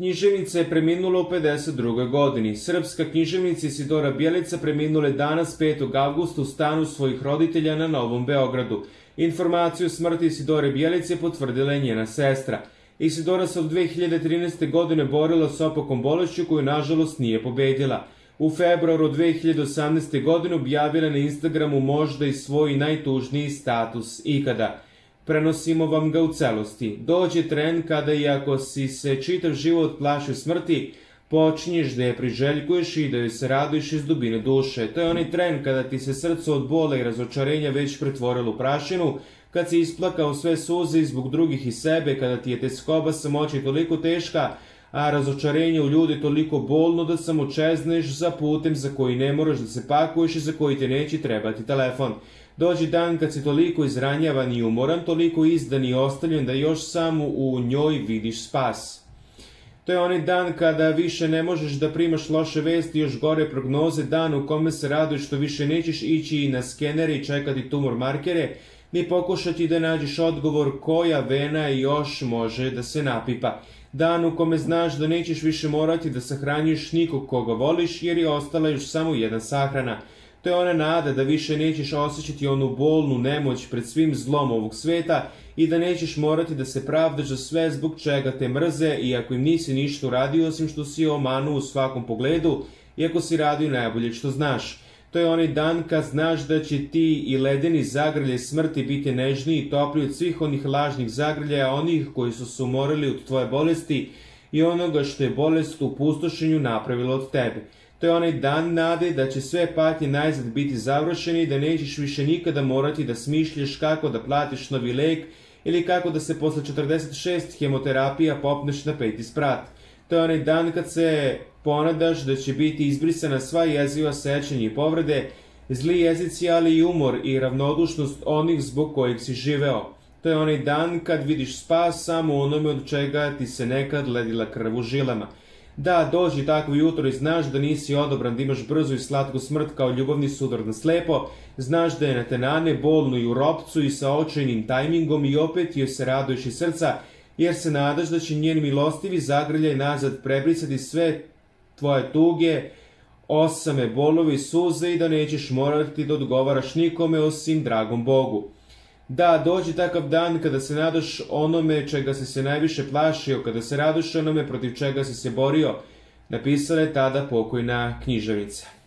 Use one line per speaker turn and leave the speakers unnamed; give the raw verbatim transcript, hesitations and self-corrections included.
Književnica je preminula u pedeset drugoj godini. Srpska književnica Isidora Bjelica preminula je danas petog avgusta u stanu svojih roditelja na Novom Beogradu. Informaciju o smrti Isidore Bjelice potvrdila je njena sestra. Isidora se od dve hiljade trinaeste. godine borila s opakom bolešću koju nažalost nije pobedila. U februaru dve hiljade osamnaeste. godine objavila na Instagramu možda i svoj najtužniji status ikada. Prenosimo vam ga u celosti. Dođe tren kada i ako si se čitav život plašio smrti, počinješ da je priželjkuješ i da joj se raduješ iz dubine duše. To je onaj tren kada ti se srce od bola i razočarenja već pretvorilo u prašinu, kad si isplakao sve suze zbog drugih i sebe, kada ti je teskoba samoći toliko teška, a razočarenje u ljudi toliko bolno da samo čezneš za putem za koji ne moraš da se pakuješ i za koji te neće trebati telefon. Dođe dan kad si toliko izranjavan i umoran, toliko izdan i ostavljen da još samo u njoj vidiš spas. To je onaj dan kada više ne možeš da primaš loše vesti, još gore prognoze, dan u kome se raduješ što više nećeš ići na skenere i čekati tumor markere, ni pokušati da nađeš odgovor koja vena još može da se napipa. Dan u kome znaš da nećeš više morati da sahranjuješ nikog koga voliš jer je ostala još samo jedna sahrana. To je ona nada da više nećeš osjećati onu bolnu nemoć pred svim zlom ovog sveta i da nećeš morati da se pravdaš za sve zbog čega te mrze i ako im nisi ništa uradio osim što si omanuo u svakom pogledu i ako si radio najbolje što znaš. To je onaj dan kad znaš da će ti i ledeni zagrljaj smrti biti nežniji i topliji od svih onih lažnih zagrljaja, onih koji su se umorili od tvoje bolesti i onoga što je bolest u pustošenju napravila od tebe. To je onaj dan nade da će sve patnje najzad biti završeni i da nećeš više nikada morati da smišljaš kako da platiš novi lek ili kako da se posle četrdeset šest hemoterapija popneš na peti sprat. To je onaj dan kad se ponadaš da će biti izbrisana sva jeziva sećanja i povrede, zli jezici, ali i umor i ravnodušnost onih zbog kojih si živeo. To je onaj dan kad vidiš spas samo onome od čega ti se nekad ledila krv u žilama. Da, dođi takvo jutro i znaš da nisi odobran da imaš brzu i slatku smrt kao ljubavni sudar na slepo, znaš da je na te nane bolnu i u ropcu i sa očajnim tajmingom i opet joj se raduješ iz srca, jer se nadaš da će njen milostivi zagrljaj nazad prebrisati sve tvoje tuge, osame, bolovi, suze i da nećeš morati da odgovaraš nikome osim dragom Bogu. Da, dođe takav dan kada se nadaš onome čega si se najviše plašio, kada se raduš onome protiv čega si se borio, napisala je tada pokojna književnica.